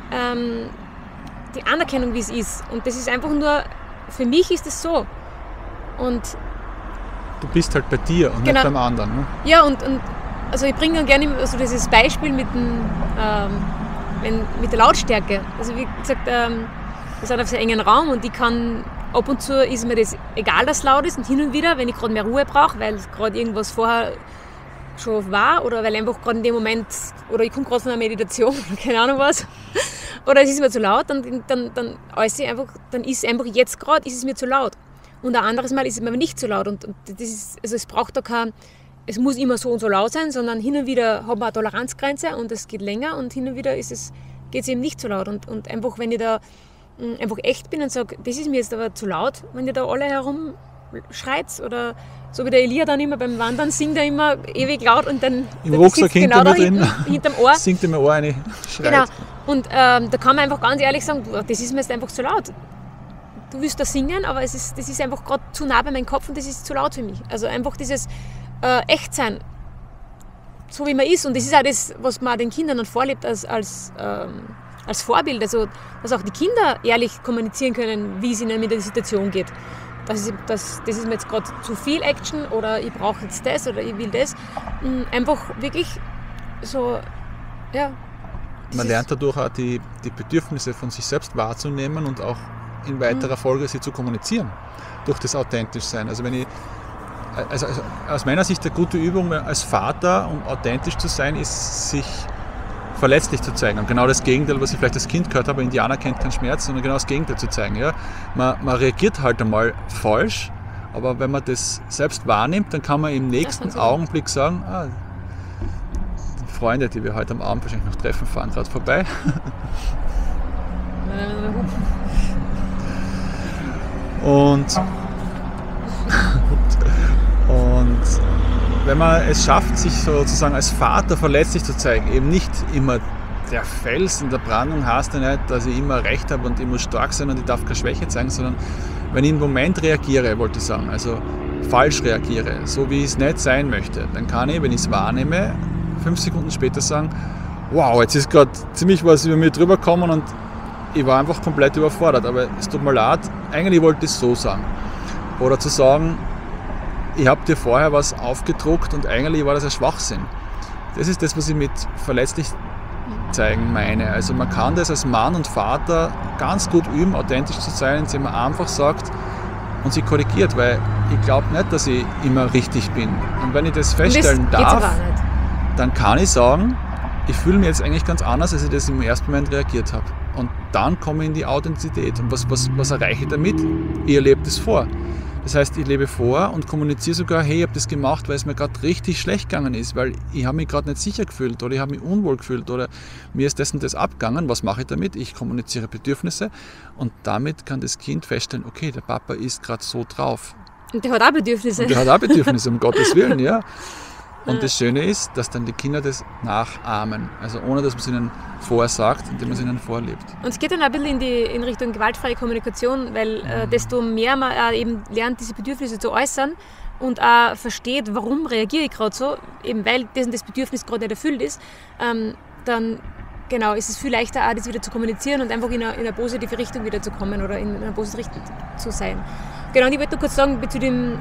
die Anerkennung, wie es ist. Und das ist einfach nur, für mich ist es so. Und du bist halt bei dir und nicht beim anderen. Ne? Ja, und also ich bringe dann gerne also dieses Beispiel mit der Lautstärke. Also wie gesagt, wir sind auf sehr engen Raum und ich kann ab und zu ist mir das egal, dass es laut ist und hin und wieder, wenn ich gerade mehr Ruhe brauche, weil gerade irgendwas vorher schon war oder weil einfach gerade in dem Moment oder ich komme gerade von einer Meditation oder keine Ahnung was oder es ist mir zu laut, dann äußere ich einfach, dann ist einfach jetzt gerade ist es mir zu laut und ein anderes Mal ist es mir nicht zu laut und das ist, also es braucht da es muss immer so und so laut sein, sondern hin und wieder haben wir eine Toleranzgrenze und es geht länger und hin und wieder geht es eben nicht so laut und einfach wenn ich da einfach echt bin und sage, das ist mir jetzt aber zu laut, wenn ihr da alle herumschreit oder so wie der Elia dann immer beim Wandern singt, er immer ewig laut und dann im Rucksack hinter mir drin, hinterm Ohr. Singt er mir Ohr eine, schreit. Genau, und da kann man einfach ganz ehrlich sagen, das ist mir jetzt einfach zu laut. Du willst da singen, aber das ist einfach gerade zu nah bei meinem Kopf und das ist zu laut für mich. Also einfach dieses Echtsein, so wie man ist und das ist auch das, was man den Kindern dann vorlebt als Vorbild, also dass auch die Kinder ehrlich kommunizieren können, wie es ihnen mit der Situation geht. Das ist mir jetzt gerade zu viel Action oder ich brauche jetzt das oder ich will das. Einfach wirklich so, ja. Man lernt dadurch auch die Bedürfnisse von sich selbst wahrzunehmen und auch in weiterer Folge sie zu kommunizieren, durch das Authentischsein. Also aus meiner Sicht eine gute Übung als Vater, um authentisch zu sein, ist sich verletzlich zu zeigen. Und genau das Gegenteil, was ich vielleicht als Kind gehört habe, Indianer kennt keinen Schmerz, sondern genau das Gegenteil zu zeigen. Ja? Man reagiert halt einmal falsch, aber wenn man das selbst wahrnimmt, dann kann man im nächsten Augenblick sagen, die Freunde, die wir heute am Abend wahrscheinlich noch treffen, fahren gerade vorbei. Und wenn man es schafft, sich sozusagen als Vater verletzlich zu zeigen, eben nicht immer der Fels in der Brandung heißt ja nicht, dass ich immer recht habe und ich muss stark sein und ich darf keine Schwäche zeigen, sondern wenn ich im Moment reagiere, wollte ich sagen, also falsch reagiere, so wie ich es nicht sein möchte, dann kann ich, wenn ich es wahrnehme, 5 Sekunden später sagen, wow, jetzt ist gerade ziemlich was über mir drüber gekommen und ich war einfach komplett überfordert, aber es tut mir leid, eigentlich wollte ich es so sagen. Oder zu sagen, ich habe dir vorher was aufgedruckt und eigentlich war das ein Schwachsinn. Das ist das, was ich mit verletzlich zeigen meine. Also man kann das als Mann und Vater ganz gut üben, authentisch zu sein, indem man einfach sagt und sie korrigiert, weil ich glaube nicht, dass ich immer richtig bin. Und wenn ich das feststellen darf, dann kann ich sagen, ich fühle mich jetzt eigentlich ganz anders, als ich das im ersten Moment reagiert habe. Und dann komme ich in die Authentizität. Und was erreiche ich damit? Ich erlebe das vor. Das heißt, ich lebe vor und kommuniziere sogar, hey, ich habe das gemacht, weil es mir gerade richtig schlecht gegangen ist, weil ich habe mich gerade nicht sicher gefühlt oder ich habe mich unwohl gefühlt oder mir ist das und das abgegangen. Was mache ich damit? Ich kommuniziere Bedürfnisse und damit kann das Kind feststellen, okay, der Papa ist gerade so drauf. Und der hat auch Bedürfnisse. Und der hat auch Bedürfnisse, um Gottes Willen, ja. Und das Schöne ist, dass dann die Kinder das nachahmen. Also ohne, dass man es ihnen vorsagt, indem man es ihnen vorlebt. Und es geht dann auch ein bisschen in Richtung gewaltfreie Kommunikation, weil desto mehr man eben lernt, diese Bedürfnisse zu äußern und auch versteht, warum reagiere ich gerade so, eben weil das Bedürfnis gerade nicht erfüllt ist, dann genau, ist es viel leichter, auch das wieder zu kommunizieren und einfach in eine positive Richtung wieder zu kommen oder in einer positive Richtung zu sein. Genau, und ich wollte nur kurz sagen, zu dem,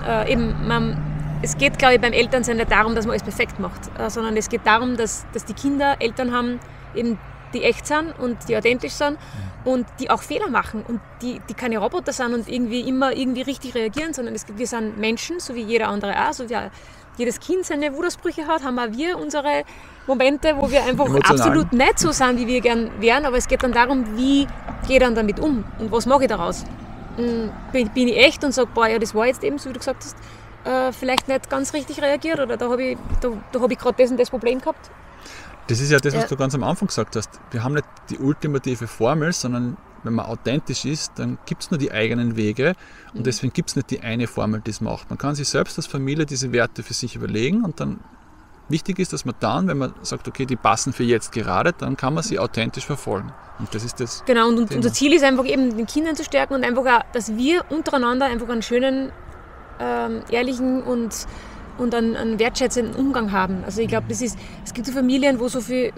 es geht, glaube ich, beim Elternsein nicht darum, dass man alles perfekt macht, sondern es geht darum, dass die Kinder Eltern haben, eben die echt sind und die authentisch sind und die auch Fehler machen und die keine Roboter sind und immer irgendwie richtig reagieren, sondern wir sind Menschen, so wie jeder andere auch, so wie jedes Kind seine Wutausbrüche hat, haben auch wir unsere Momente, wo wir einfach absolut nicht so sind, wie wir gern wären, aber es geht dann darum, wie gehe ich dann damit um und was mache ich daraus? Bin ich echt und sage, boah, ja, das war jetzt eben, so wie du gesagt hast, vielleicht nicht ganz richtig reagiert oder da hab ich gerade das und das Problem gehabt. Das ist ja das, was du ganz am Anfang gesagt hast. Wir haben nicht die ultimative Formel, sondern wenn man authentisch ist, dann gibt es nur die eigenen Wege und deswegen gibt es nicht die eine Formel, die es macht. Man kann sich selbst als Familie diese Werte für sich überlegen und dann wichtig ist, dass man dann, wenn man sagt, okay, die passen für jetzt gerade, dann kann man sie authentisch verfolgen. Und das ist das. Genau, und unser Ziel ist einfach eben, den Kindern zu stärken und einfach auch, dass wir untereinander einfach einen schönen, ehrlichen und einen wertschätzenden Umgang haben. Also ich glaube, es gibt so Familien, wo so viel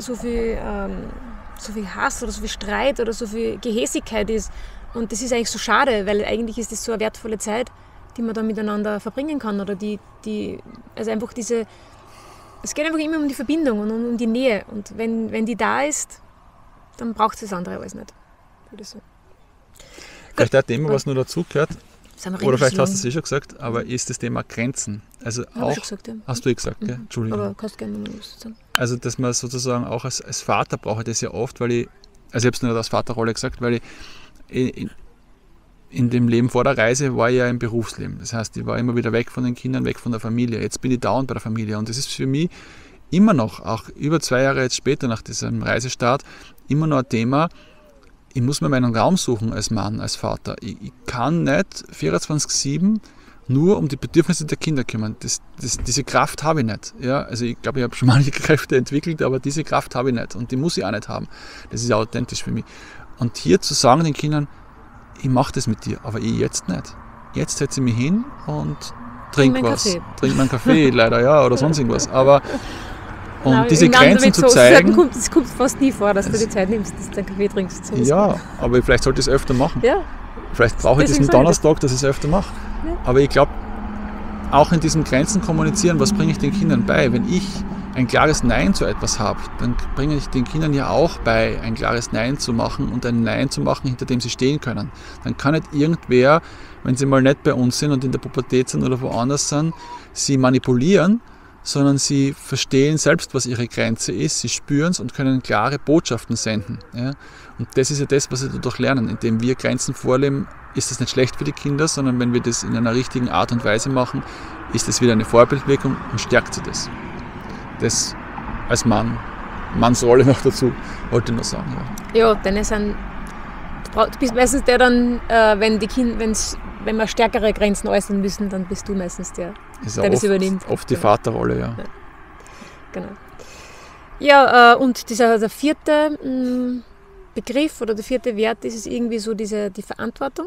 Hass oder so viel Streit oder so viel Gehässigkeit ist. Und das ist eigentlich so schade, weil eigentlich ist das so eine wertvolle Zeit, die man da miteinander verbringen kann. Oder also einfach es geht einfach immer um die Verbindung und um die Nähe. Und wenn die da ist, dann braucht es das andere alles nicht. Würde ich sagen. Vielleicht ein Thema, was nur dazu gehört, oder vielleicht hast du es schon gesagt, aber ist das Thema Grenzen. Also auch, gesagt, ja. Hast du gesagt, gell? Entschuldigung. Aber kannst gerne mal was sagen. Also, dass man sozusagen auch als Vater brauche ich das ja oft, weil ich habe es nur aus Vaterrolle gesagt, weil ich in dem Leben vor der Reise war ich ja im Berufsleben. Das heißt, ich war immer wieder weg von den Kindern, weg von der Familie. Jetzt bin ich dauernd bei der Familie und das ist für mich immer noch, auch über 2 Jahre jetzt später nach diesem Reisestart, immer noch ein Thema. Ich muss mir meinen Raum suchen als Mann, als Vater. Ich kann nicht 24/7 nur um die Bedürfnisse der Kinder kümmern. Diese Kraft habe ich nicht. Ja, also ich glaube, ich habe schon manche Kräfte entwickelt, aber diese Kraft habe ich nicht und die muss ich auch nicht haben. Das ist ja authentisch für mich. Und hier zu sagen den Kindern, ich mache das mit dir, aber ich jetzt nicht. Jetzt setze ich mich hin und trinke was. Trinke meinen Kaffee leider, ja, oder sonst irgendwas. Aber diese Grenzen zu zeigen. Es kommt fast nie vor, dass du die Zeit nimmst, dass du einen Kaffee trinkst. So ja, aber vielleicht sollte ich es öfter machen. Ja. Vielleicht brauche ich diesen Donnerstag, dass ich es öfter mache. Ja. Aber ich glaube, auch in diesen Grenzen kommunizieren, was bringe ich den Kindern bei? Wenn ich ein klares Nein zu etwas habe, dann bringe ich den Kindern ja auch bei, ein klares Nein zu machen und ein Nein zu machen, hinter dem sie stehen können. Dann kann nicht irgendwer, wenn sie mal nicht bei uns sind und in der Pubertät sind oder woanders sind, sie manipulieren, sondern sie verstehen selbst, was ihre Grenze ist, sie spüren es und können klare Botschaften senden. Ja? Und das ist ja das, was sie dadurch lernen. Indem wir Grenzen vorleben, ist das nicht schlecht für die Kinder, sondern wenn wir das in einer richtigen Art und Weise machen, ist das wieder eine Vorbildwirkung und stärkt sie das. Das als Mannsrolle noch dazu, wollte ich nur sagen. Ja, denn du bist meistens der dann, wenn wir stärkere Grenzen äußern müssen, dann bist du meistens der das übernimmt. Oft die Vaterrolle, ja. Genau. Ja, und der 4. Begriff oder der 4. Wert ist es irgendwie so die Verantwortung,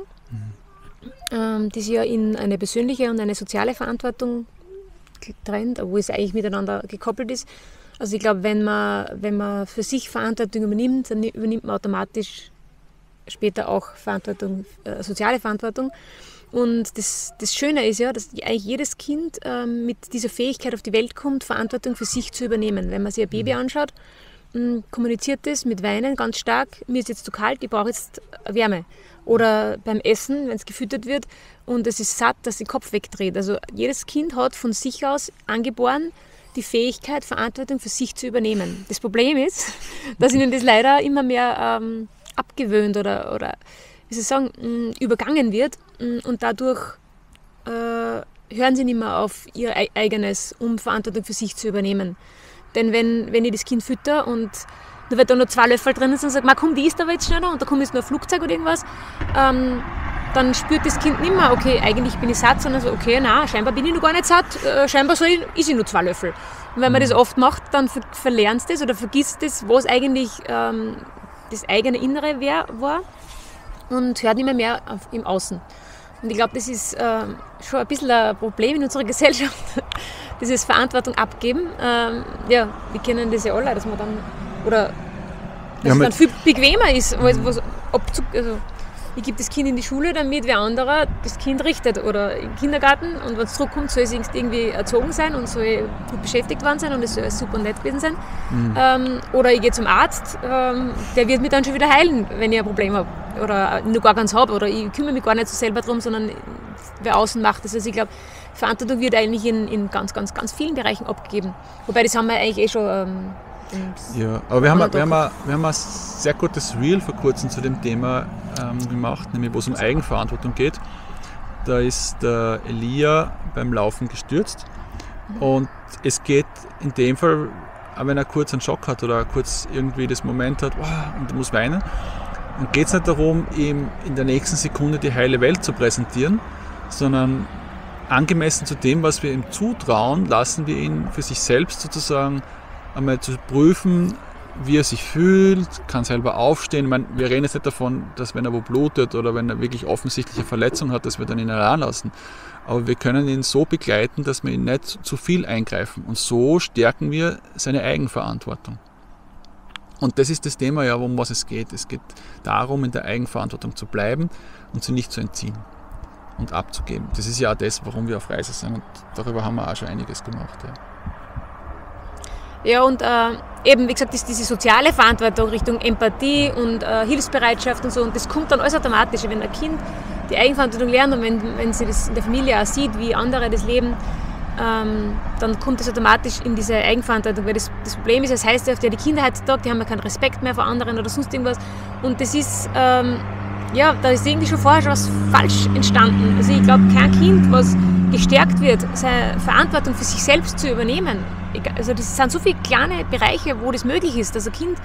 die sich ja in eine persönliche und eine soziale Verantwortung trennt, obwohl es eigentlich miteinander gekoppelt ist. Also ich glaube, wenn man für sich Verantwortung übernimmt, dann übernimmt man automatisch später auch soziale Verantwortung. Und das Schöne ist ja, dass eigentlich jedes Kind mit dieser Fähigkeit auf die Welt kommt, Verantwortung für sich zu übernehmen. Wenn man sich ein Baby anschaut, kommuniziert das mit Weinen ganz stark, mir ist jetzt zu kalt, ich brauche jetzt Wärme. Oder beim Essen, wenn es gefüttert wird und es ist satt, dass den Kopf wegdreht. Also jedes Kind hat von sich aus angeboren die Fähigkeit, Verantwortung für sich zu übernehmen. Das Problem ist, dass ihnen das leider immer mehr abgewöhnt oder wie soll ich sagen, übergangen wird und dadurch hören sie nicht mehr auf ihr eigenes, um Verantwortung für sich zu übernehmen. Denn wenn ich das Kind fütter und da wird da noch 2 Löffel drin sind und sagt, komm, die isst aber jetzt schnell noch und da kommt jetzt noch ein Flugzeug oder irgendwas, dann spürt das Kind nicht mehr, okay, eigentlich bin ich satt, sondern so, okay, nein, scheinbar bin ich noch gar nicht satt, scheinbar isse ich nur 2 Löffel. Und wenn man das oft macht, dann verlernst du das oder vergisst das, was eigentlich das eigene Innere war und hört nicht mehr im Außen. Und ich glaube, das ist schon ein bisschen ein Problem in unserer Gesellschaft, dieses Verantwortung abgeben. Ja, wir kennen das ja alle, dass man dann, oder dass es dann viel bequemer ist, was Abzug, also ich gebe das Kind in die Schule, damit wer anderer das Kind richtet oder im Kindergarten und wenn es zurückkommt, soll es irgendwie erzogen sein und soll gut beschäftigt worden sein und es soll super nett gewesen sein. Oder ich gehe zum Arzt, der wird mich dann schon wieder heilen, wenn ich ein Problem habe oder nur gar keins habe oder ich kümmere mich gar nicht so selber drum, sondern wer außen macht das. Also ich glaube, Verantwortung wird eigentlich in ganz, ganz, ganz vielen Bereichen abgegeben. Wobei das haben wir eigentlich schon ja, aber wir haben ein sehr gutes Reel vor kurzem zu dem Thema gemacht, nämlich wo es um Eigenverantwortung geht. Da ist der Elia beim Laufen gestürzt und es geht in dem Fall, auch wenn er kurz einen Schock hat oder kurz irgendwie das Moment hat und er muss weinen, dann geht es nicht darum, ihm in der nächsten Sekunde die heile Welt zu präsentieren, sondern angemessen zu dem, was wir ihm zutrauen, lassen wir ihn für sich selbst sozusagen einmal zu prüfen, wie er sich fühlt, kann selber aufstehen. Ich meine, wir reden jetzt nicht davon, dass wenn er wo blutet oder wenn er wirklich offensichtliche Verletzung hat, dass wir dann ihn heranlassen. Aber wir können ihn so begleiten, dass wir ihn nicht zu viel eingreifen. Und so stärken wir seine Eigenverantwortung. Und das ist das Thema, ja, um was es geht. Es geht darum, in der Eigenverantwortung zu bleiben und sie nicht zu entziehen und abzugeben. Das ist ja auch das, warum wir auf Reise sind. Und darüber haben wir auch schon einiges gemacht. Ja. Ja, und eben, wie gesagt, ist diese soziale Verantwortung Richtung Empathie und Hilfsbereitschaft und so. Und das kommt dann alles automatisch. Wenn ein Kind die Eigenverantwortung lernt und wenn sie das in der Familie auch sieht, wie andere das leben, dann kommt das automatisch in diese Eigenverantwortung. Weil das Problem ist, das heißt ja oft, ja, die Kinder heutzutage, die haben ja keinen Respekt mehr vor anderen oder sonst irgendwas. Und das ist, ja, da ist irgendwie schon vorher schon was falsch entstanden. Also ich glaube, kein Kind, was gestärkt wird, seine Verantwortung für sich selbst zu übernehmen. Also das sind so viele kleine Bereiche, wo das möglich ist, dass ein Kind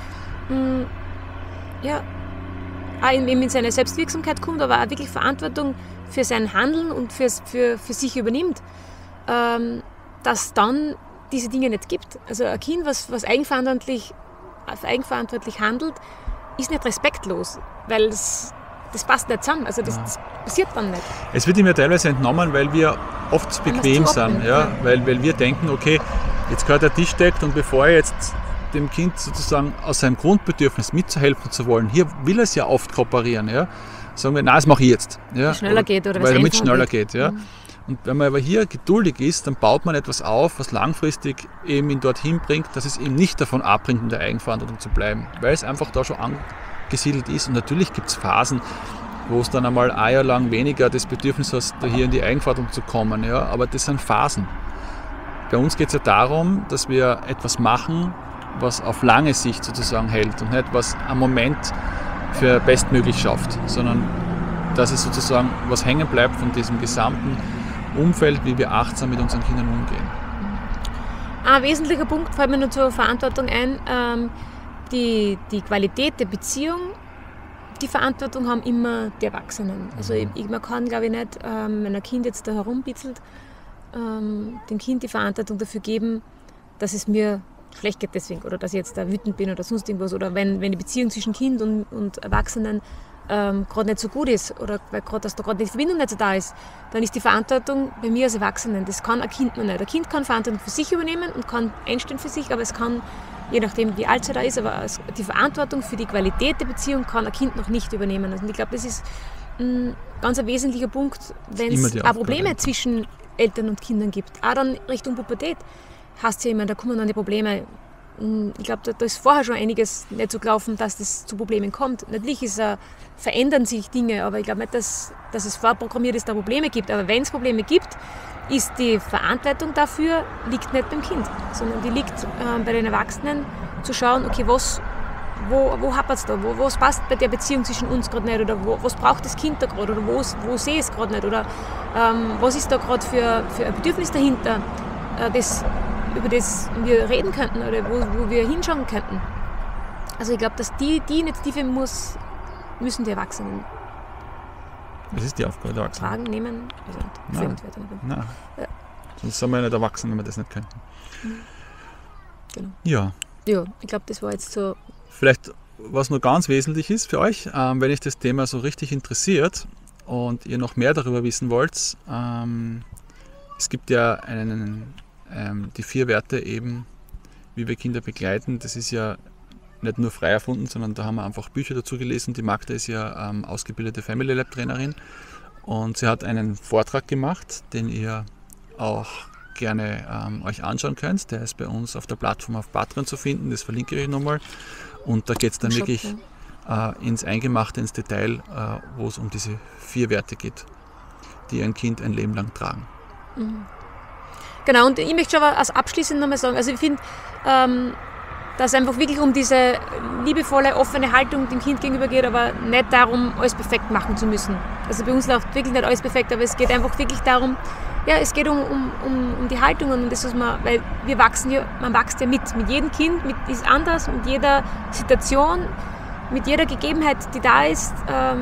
ja, auch in seine Selbstwirksamkeit kommt, aber auch wirklich Verantwortung für sein Handeln und für sich übernimmt, dass dann diese Dinge nicht gibt. Also ein Kind, was eigenverantwortlich handelt, ist nicht respektlos, weil das passt nicht zusammen, also das passiert dann nicht. Es wird ihm ja teilweise entnommen, weil wir oft zu bequem sind, ja? Weil wir denken, okay, jetzt gehört der Tisch deckt und bevor er jetzt dem Kind sozusagen aus seinem Grundbedürfnis mitzuhelfen zu wollen, hier will es ja oft kooperieren, ja? Sagen wir, nein, das mache ich jetzt. Ja? Schneller geht oder weil damit schneller geht. Ja? Und wenn man aber hier geduldig ist, dann baut man etwas auf, was langfristig eben ihn dorthin bringt, dass es eben nicht davon abbringt, in der Eigenverantwortung zu bleiben, weil es einfach da schon angesiedelt ist. Und natürlich gibt es Phasen, wo es dann einmal ein Jahr lang weniger das Bedürfnis hast, da hier in die Eigenverantwortung zu kommen. Ja? Aber das sind Phasen. Bei uns geht es ja darum, dass wir etwas machen, was auf lange Sicht sozusagen hält und nicht was am Moment für bestmöglich schafft, sondern dass es sozusagen was hängen bleibt von diesem gesamten Umfeld, wie wir achtsam mit unseren Kindern umgehen. Ein wesentlicher Punkt fällt mir nur zur Verantwortung ein, die Qualität der Beziehung, die Verantwortung haben immer die Erwachsenen. Also man kann, glaube ich, nicht, wenn ein Kind jetzt da herumbitzelt, dem Kind die Verantwortung dafür geben, dass es mir schlecht geht deswegen oder dass ich jetzt da wütend bin oder sonst irgendwas oder wenn die Beziehung zwischen Kind und Erwachsenen gerade nicht so gut ist oder weil dass da gerade die Verbindung nicht so da ist, dann ist die Verantwortung bei mir als Erwachsenen, das kann ein Kind noch nicht. Ein Kind kann Verantwortung für sich übernehmen und kann einstehen für sich, aber es kann, je nachdem wie alt es da ist, aber die Verantwortung für die Qualität der Beziehung kann ein Kind noch nicht übernehmen. Also ich glaube, das ist ganz ein wesentlicher Punkt, wenn immer es die auch Aufgabe. Probleme zwischen Eltern und Kindern gibt. Auch dann Richtung Pubertät. Heißt ja immer, da kommen dann die Probleme. Ich glaube, da ist vorher schon einiges nicht so gelaufen, dass das zu Problemen kommt. Natürlich verändern sich Dinge, aber ich glaube nicht, dass es vorprogrammiert ist, da Probleme gibt. Aber wenn es Probleme gibt, ist die Verantwortung dafür liegt nicht beim Kind, sondern die liegt bei den Erwachsenen, zu schauen, okay, wo hapert es da, was passt bei der Beziehung zwischen uns gerade nicht oder was braucht das Kind da gerade oder wo sehe ich es gerade nicht oder was ist da gerade für ein Bedürfnis dahinter, über das wir reden könnten oder wo wir hinschauen könnten. Also ich glaube, dass die Initiative müssen die Erwachsenen Das ist die Aufgabe der Erwachsenen. tragen, nehmen. Nein. Nein. Ja. Sonst sind wir ja nicht erwachsen, wenn wir das nicht könnten. Genau. Ja. Ja, ich glaube, das war jetzt so. Vielleicht, was nur ganz wesentlich ist für euch, wenn euch das Thema so richtig interessiert und ihr noch mehr darüber wissen wollt, es gibt ja die 4 Werte eben, wie wir Kinder begleiten. Das ist ja nicht nur frei erfunden, sondern da haben wir einfach Bücher dazu gelesen. Die Magda ist ja ausgebildete Family Lab Trainerin und sie hat einen Vortrag gemacht, den ihr auch gerne euch anschauen könnt. Der ist bei uns auf der Plattform auf Patreon zu finden, das verlinke ich euch nochmal. Und da geht es dann wirklich ins Eingemachte, ins Detail, wo es um diese 4 Werte geht, die ein Kind ein Leben lang tragen. Genau, und ich möchte schon aber als abschließend nochmal sagen, also ich finde, dass es einfach wirklich um diese liebevolle, offene Haltung dem Kind gegenüber geht, aber nicht darum, alles perfekt machen zu müssen. Also bei uns läuft wirklich nicht alles perfekt, aber es geht einfach wirklich darum, ja, es geht um die Haltung und das, was weil wir wachsen ja, man wächst ja mit jedem Kind, ist anders, mit jeder Situation, mit jeder Gegebenheit, die da ist,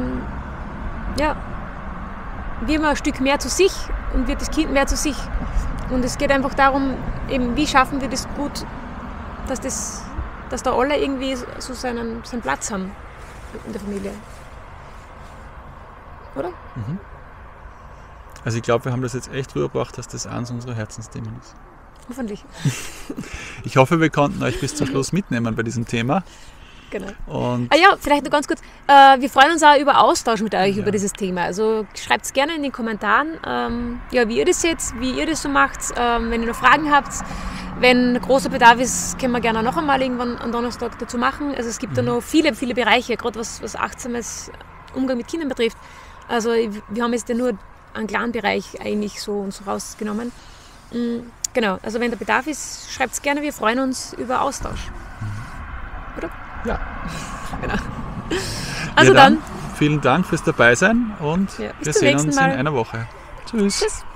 wird man ein Stück mehr zu sich und wird das Kind mehr zu sich. Und es geht einfach darum, eben, wie schaffen wir das gut, dass da alle irgendwie so seinen Platz haben in der Familie. Oder? Also ich glaube, wir haben das jetzt echt rübergebracht, dass das eines unserer Herzensthemen ist. Hoffentlich. Ich hoffe, wir konnten euch bis zum Schluss mitnehmen bei diesem Thema. Genau. Und Vielleicht noch ganz kurz. Wir freuen uns auch über Austausch mit euch über dieses Thema. Also schreibt es gerne in den Kommentaren, wie ihr das seht, wie ihr das so macht. Wenn ihr noch Fragen habt, wenn großer Bedarf ist, können wir gerne noch einmal irgendwann am Donnerstag dazu machen. Also es gibt da noch viele, viele Bereiche, gerade was achtsames Umgang mit Kindern betrifft. Also wir haben jetzt ja nur einen kleinen Bereich eigentlich so uns rausgenommen. Genau, also wenn der Bedarf ist, schreibt es gerne. Wir freuen uns über Austausch. Oder? ja. Genau. Also dann. Vielen Dank fürs Dabeisein und Ja, bis wir zum sehen nächsten uns Mal. in einer Woche. Tschüss. Tschüss.